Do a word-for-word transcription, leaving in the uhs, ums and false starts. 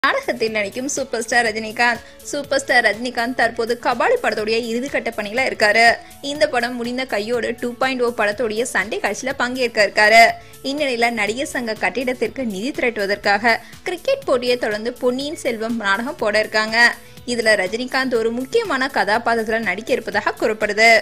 நாடகத்தில் நடிக்கும் super star Rajinikanth. Super star Rajinikanth தற்போது கபாலி படத்துடைய இறுதிக்கட்ட பணியில இருக்காரு. இந்த படம் முடிந்த கையோடு டூ பாயிண்ட் ஓ படத்துடைய சண்டை காட்சியில பங்கேற்க இருக்காரு. இந்நிலையில நடிகர் சங்க கட்டிடத்திற்கு நிதி திரட்டுவதற்காக கிரிக்கெட் போட்டியை தொடர்ந்து பொன்னியின் செல்வம் நாடகம் போட இருக்காங்க. இதுல ரஜினிகாந்த் ஒரு முக்கியமான கதாபாத்திரத்துல நடிக்க இருப்பதாக கூறப்படுது.